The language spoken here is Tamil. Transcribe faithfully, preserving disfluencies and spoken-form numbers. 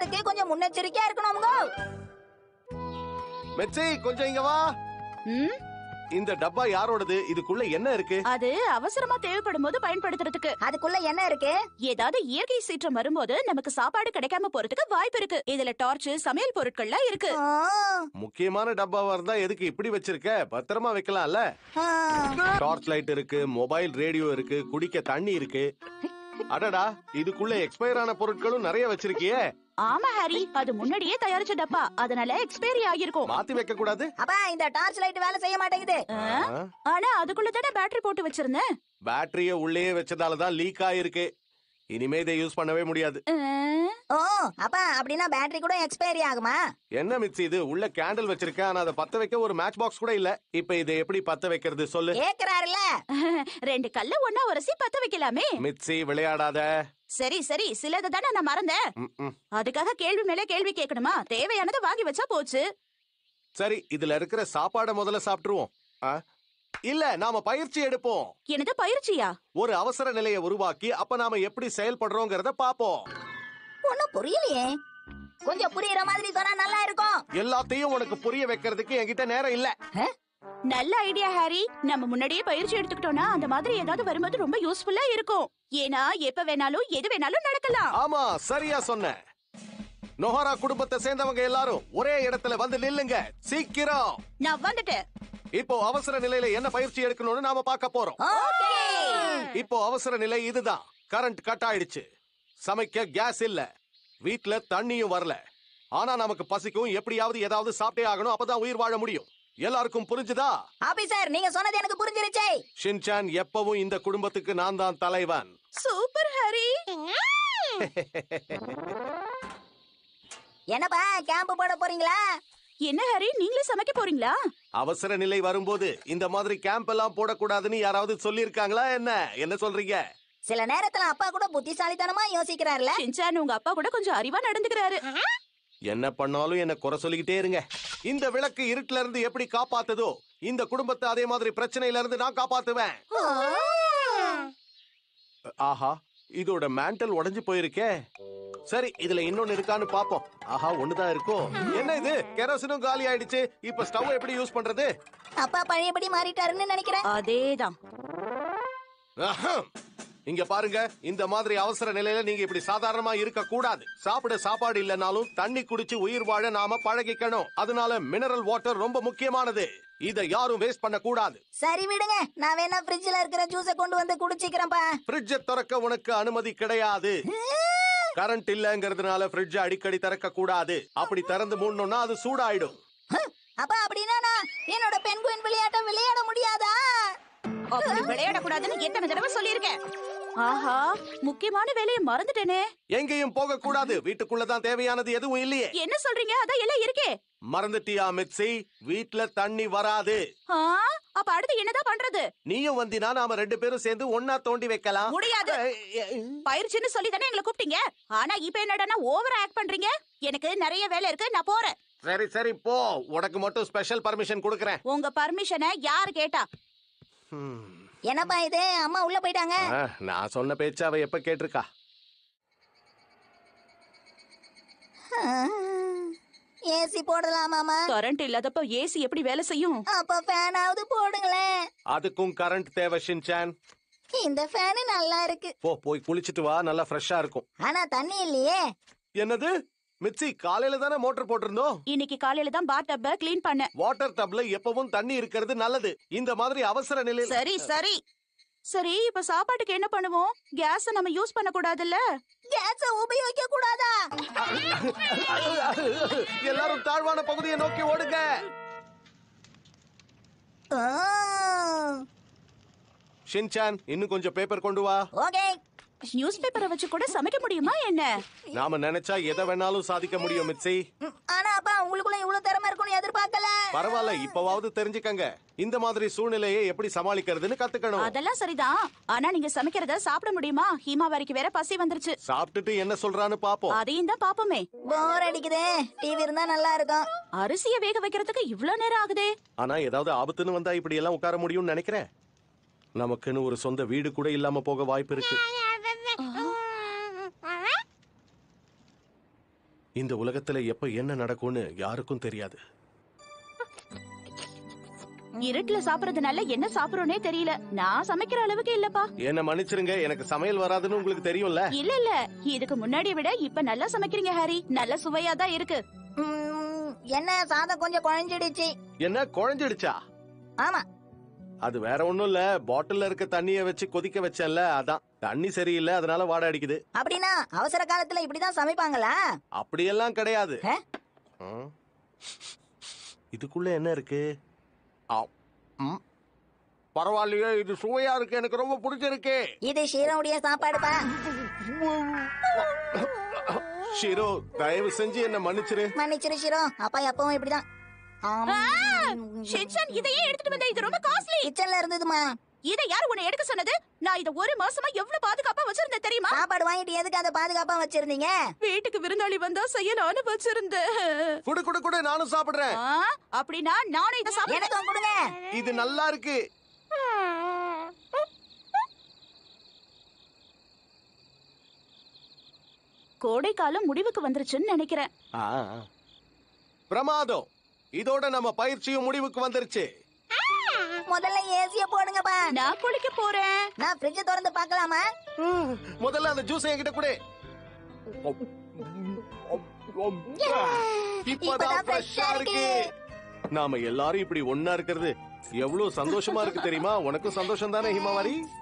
வரத்துக்கு கொஞ்சம் முன்னெச்சரிக்கையா இருக்கணும்ங்க. மெச்சி கொஞ்சம் இங்க வா. ம் இந்த டப்பா யாரோடது? இதுக்குள்ள என்ன இருக்கு? அது அவசரமா தேவைப்படும் போது பயன்படுத்துறதுக்கு. அதுக்குள்ள என்ன இருக்கு? ஏதாவது இயற்கை சீற்றம் வரும்போது நமக்கு சாப்பாடு கிடைக்காம போறதுக்கு வாய்ப்பு இருக்கு. இதுல டார்ச், சமையல் பொருட்கள்லாம் இருக்கு. ஆ, முக்கியமான டப்பாவா இருந்தா எதுக்கு இப்படி வச்சிருக்க? பத்திரமா வைக்கலாம்ல. ஆ. டார்ச் லைட் இருக்கு, மொபைல் ரேடியோ இருக்கு, குடிக்க தண்ணி இருக்கு. அடடா, இதுக்குள்ள எக்ஸ்பயர் ஆன பொருட்களும் நிறைய வச்சிருக்கியே. ஆமா ஹாரி, அது முன்னாடியே தயாரிச்ச டப்பா, அதனால எக்ஸ்பைரி ஆகிருக்கும். மாத்தி வைக்க கூடாது. அப்பா இந்த டார்ச் லைட் வேலை செய்ய மாட்டேங்குது. ஆ? ஆனா அதுக்குள்ள தானே பேட்டரி போட்டு வச்சிருந்தேன். பேட்டரிய உள்ளே வச்சதாலதான் லீக் ஆயிருக்கு. இனிமே இதை யூஸ் பண்ணவே முடியாது. ஆ? ஓ அப்பா அப்படின்னா பேட்டரி கூட எக்ஸ்பைரி ஆகுமா? என்ன மிச்சி இது? உள்ள கேண்டில் வச்சிருக்கேன், ஆனா அதை பத்த வைக்க ஒரு மேட்ச் பாக்ஸ் கூட இல்ல. இப்ப இதை எப்படி பத்த வைக்கிறது சொல்லு. கேக்குறாருல. ரெண்டு கல்ல ஒன்னா உரசி பத்த வைக்கலாமே. மிச்சி விளையாடாத. சரி சரி, சிலது தானே நான் மறந்தேன். ம், ம். அதுக்காக கேள்வி மேல கேள்வி கேட்கணுமா? தேவையானதை வாங்கி வச்சா போச்சு. சரி, இதுல இருக்கிற சாப்பாடை முதல்ல சாப்பிட்டுருவோம். ஆ? இல்ல, நாம பயிற்சி எடுப்போம். என்னது பயிற்சியா? ஒரு அவசர நிலையை உருவாக்கி அப்ப நாம எப்படி செயல்படுறோங்கிறத பாப்போம். ஒண்ணும் புரியலையே. கொஞ்சம் புரியுற மாதிரி சொன்னா நல்லா இருக்கும். எல்லாத்தையும் உனக்கு புரிய வைக்கிறதுக்கு என்கிட்ட நேரம் இல்ல. நல்ல ஐடியா ஹாரி. நம்ம முன்னாடியே பயிற்சி எடுத்துக்கிட்டோம்னா அந்த மாதிரி ஏதாவது வரும்போது ரொம்ப யூஸ்ஃபுல்லா இருக்கும். ஏன்னா எப்ப வேணாலும் எது வேணாலும் நடக்கலாம். ஆமா, சரியா சொன்ன. நோஹரா குடும்பத்தை சேர்ந்தவங்க எல்லாரும் ஒரே இடத்துல வந்து நில்லுங்க சீக்கிரம். நான் வந்துட்டேன். இப்போ அவசர நிலையில என்ன பயிற்சி எடுக்கணும்னு நாம பார்க்க போறோம். இப்போ அவசர நிலை இதுதான். கரண்ட் கட் ஆயிடுச்சு. சமைக்க கேஸ் இல்ல, வீட்ல தண்ணியும் வரல. ஆனா நமக்கு பசிக்கும், எப்படியாவது ஏதாவது சாப்பிட்டே ஆகணும், அப்பதான் உயிர் வாழ முடியும். எல்லாருக்கும் புரிஞ்சுதா? ஆபீசர் நீங்க சொன்னது எனக்கு புரிஞ்சிருச்சே. ஷின்சான், எப்பவும் இந்த குடும்பத்துக்கு நான் தான் தலைவன். Super Harry. என்னப்பா கேம்ப் போட போறீங்களா? என்ன ஹாரி, நீங்களே சமைக்க போறீங்களா? அவசர நிலை வரும்போது இந்த மாதிரி கேம்ப் எல்லாம் போடக்கூடாதுன்னு யாராவது சொல்லி இருக்காங்களா? என்ன என்ன சொல்றீங்க? சில நேரத்துல அப்பா கூட புத்திசாலித்தனமா யோசிக்கிறாருல. ஷின்சான் உங்க அப்பா கூட கொஞ்சம் அறிவா நடந்துக்கிறாரு. என்ன பண்ணாலும் என்ன குறை சொல்லிக்கிட்டே இருங்க. இந்த விளக்கு இருட்டுல இருந்து எப்படி காப்பாத்துதோ, இந்த குடும்பத்தை அதே மாதிரி பிரச்சனையில இருந்து நான் காப்பாத்துவேன். ஆஹா, இதோட மேண்டல் உடைஞ்சு போயிருக்கே. சரி, இதுல இன்னொன்னு இருக்கான்னு பாப்போம். ஆஹா, ஒண்ணுதான் இருக்கும். என்ன இது? கெரோசினும் காலி ஆயிடுச்சு. இப்ப ஸ்டவ் எப்படி யூஸ் பண்றது? அப்பா பழையபடி மாறிட்டாருன்னு நினைக்கிறேன். அதேதான். இங்க பாருங்க, இந்த மாதிரி அவசர நிலையில நீங்க இப்படி சாதாரணமா இருக்க கூடாது. சாப்பிட சாப்பாடு இல்லனாலும் தண்ணி குடிச்சு உயிர் வாழ நாம பழகிக்கணும். அதனால மினரல் வாட்டர் ரொம்ப முக்கியமானது. இத யாரும் வேஸ்ட் பண்ண கூடாது. சரி விடுங்க, நான் வேணா ஃப்ரிட்ஜ்ல இருக்கிற ஜூஸை கொண்டு வந்து குடிச்சிக்கிறேன்ப்பா. ஃப்ரிட்ஜை திறக்க உனக்கு அனுமதி கிடையாது. கரண்ட் இல்லங்கிறதுனால ஃப்ரிட்ஜ் அடிக்கடி திறக்க கூடாது. அப்படி திறந்து மூடணும்னா அது சூடாயிடும். அப்பா அப்படின்னா நான் என்னோட பெண்குயின் விளையாட்டை விளையாட முடியாதா? அப்படி விளையாட கூடாதுன்னு எத்தனை தடவை சொல்லியிருக்கேன். ஆஹா, முக்கியமான வேலையை மறந்துட்டேனே. எங்கேயும் போக கூடாது. வீட்டுக்குள்ளதான் தேவையானது எதுவும் இல்லையே. என்ன சொல்றீங்க? அதான் எல்லாம் இருக்கே. மறந்துட்டியா மிட்சி? வீட்ல தண்ணி வராது. ஆ, அப்ப அடுத்து என்னதான் பண்றது? நீயும் வந்தினா நாம ரெண்டு பேரும் சேர்ந்து ஒன்னா தோண்டி வைக்கலாம். முடியாது. பயிற்சின்னு சொல்லி தானே எங்களை கூப்பிட்டீங்க. ஆனா இப்ப என்னடா ஓவரா ஆக்ட் பண்றீங்க. எனக்கு நிறைய வேலை இருக்கு, நான் போறேன். சரி சரி போ. உனக்கு மட்டும் ஸ்பெஷல் பர்மிஷன் கொடுக்கறேன். உங்க பர்மிஷனை யாரு கேட்டா? என்னப்பா இது? அம்மா உள்ள போயிட்டாங்க. நான் சொன்ன பேச்சு அவ எப்ப கேட்டிருக்கா? ஏசி போடலாமாமா? கரண்ட் இல்லாதப்ப ஏசி எப்படி வேலை செய்யும்? அப்ப ஃபேனாவது போடுங்களேன். அதுக்கும் கரண்ட் தேவை ஷின்சான். இந்த ஃபேன் நல்லா இருக்கு. போ, போய் குளிச்சிட்டு வா, நல்லா ஃப்ரெஷ்ஷா இருக்கும். ஆனா தண்ணி இல்லையே. என்னது மிட்சி? காலையில தானே மோட்டர் போட்டிருந்தோம். இன்னைக்கு காலையில தான் பாத் டப்ப க்ளீன் பண்ணேன். வாட்டர் டப்ல எப்பவும் தண்ணி இருக்கிறது நல்லது. இந்த மாதிரி அவசர நிலை. சரி சரி சரி, இப்ப சாப்பாட்டுக்கு என்ன பண்ணுவோம்? கேஸ் நம்ம யூஸ் பண்ண கூடாதுல்ல? கேஸ உபயோகிக்க கூடாதா? எல்லாரும் தாழ்வான பகுதியை நோக்கி ஓடுங்க. ஷின்சான், இன்னும் கொஞ்சம் பேப்பர் கொண்டு வா. ஓகே. நியூஸ் பேப்பரை வச்சு கூட சமைக்க முடியுமா என்ன? நாம நினைச்சா எதை வேணாலும் சாதிக்க முடியும் மிட்சி. ஆனா அப்பா உங்களுக்குள்ள இவ்வளவு திறமை இருக்கும்னு எதிர்பார்க்கல. பரவாயில்ல, இப்பவாவது தெரிஞ்சுக்கங்க. இந்த மாதிரி சூழ்நிலையை எப்படி சமாளிக்கிறதுன்னு கத்துக்கணும். அதெல்லாம் சரிதான். ஆனா நீங்க சமைக்கிறத சாப்பிட முடியுமா? ஹீமாவாரிக்கு வேற பசி வந்துருச்சு. சாப்பிட்டுட்டு என்ன சொல்றான்னு பாப்போம். அதையும் தான் பாப்போமே. போர் அடிக்குதே. டிவி இருந்தா நல்லா இருக்கும். அரிசிய வேக வைக்கிறதுக்கு இவ்ளோ நேரம் ஆகுதே. ஆனா ஏதாவது ஆபத்துன்னு வந்தா இப்படி எல்லாம் உட்கார முடியும்னு நினைக்கிறேன். நமக்குன்னு ஒரு சொந்த வீடு கூட இல்லாம போக வாய்ப்பு இருக்கு. இந்த உலகத்துல எப்ப என்ன நடக்கும்னு யாருக்கும் தெரியாது. இருட்டுல சாப்பிடறதுனால என்ன சாப்பிடுறோனே தெரியல. நான் சமைக்கிற அளவுக்கு இல்லப்பா. என்ன மன்னிச்சிருங்க, எனக்கு சமையல் வராதுன்னு உங்களுக்கு தெரியும்ல. இல்ல இல்ல, இதுக்கு முன்னாடி விட இப்ப நல்லா சமைக்கிறீங்க ஹாரி. நல்ல சுவையா தான் இருக்கு. ம், என்ன சாதம் கொஞ்சம் குழஞ்சிடுச்சு. என்ன குழஞ்சிடுச்சா? ஆமா, அது வேற ஒண்ணும் இல்ல, பாட்டில்ல இருக்க தண்ணிய வச்சு கொதிக்க வச்சல, அதான். தண்ணி சரியில்லை, அதனால வாடை அடிக்குது. அப்படின்னா அவசர காலத்துல இப்படிதான் சமைப்பாங்களா? அப்படியெல்லாம் கிடையாது. ஆ? ம். இதுக்குள்ள என்ன இருக்கு? ஆ, ம். பரவாயில்லையே, இது சுவையா இருக்கு, எனக்கு ரொம்ப பிடிச்சிருக்கு. இது ஷீரோவுடைய சாப்பாடுப்பா. ஷீரோ, தயவு செஞ்சு என்ன மன்னிச்சிரு. மன்னிச்சிரு ஷீரோ, அப்பா எப்பவும் இப்படிதான். ஆம். ஷின்சான், இதையே எடுத்துட்டு வந்த. இது ரொம்ப காஸ்ட்லி. கிச்சன்ல இருந்ததுமா. இதை யார் உன்னை எடுக்க சொன்னது? நான் இத ஒரு மாசமா எவ்வளவு பாதுகாப்பா வச்சிருந்தேன் தெரியுமா? சாப்பாடு வாங்கிட்டு எதுக்கு அதை பாதுகாப்பா வச்சிருந்தீங்க? வீட்டுக்கு விருந்தாளி வந்தா செய்யலான்னு வச்சிருந்தேன். குடு குடு குடு, நானும் சாப்பிடுறேன். ஆ, அப்படின்னா நானும் இத சாப்பிடுறேன். எனக்கும் கொடுங்க. இது நல்லா இருக்கு. கோடை காலம் முடிவுக்கு வந்துருச்சுன்னு நினைக்கிறேன். ஆ, பிரமாதம். இதோட நம்ம பயிற்சியும் முடிவுக்கு வந்துருச்சு. முதல்ல ஏசிய போடுங்கப்பா. நான் குளிக்க போறேன். நான் ஃப்ரிட்ஜ் திறந்து பார்க்கலாமா? முதல்ல அந்த ஜூஸ் என்கிட்ட கொடு. இப்பதான் ஃப்ரெஷ்ஷா இருக்கு. நாம எல்லாரும் இப்படி ஒன்னா இருக்கிறது எவ்வளவு சந்தோஷமா இருக்கு தெரியுமா? உனக்கும் சந்தோஷம் தானே ஹிமாவாரி?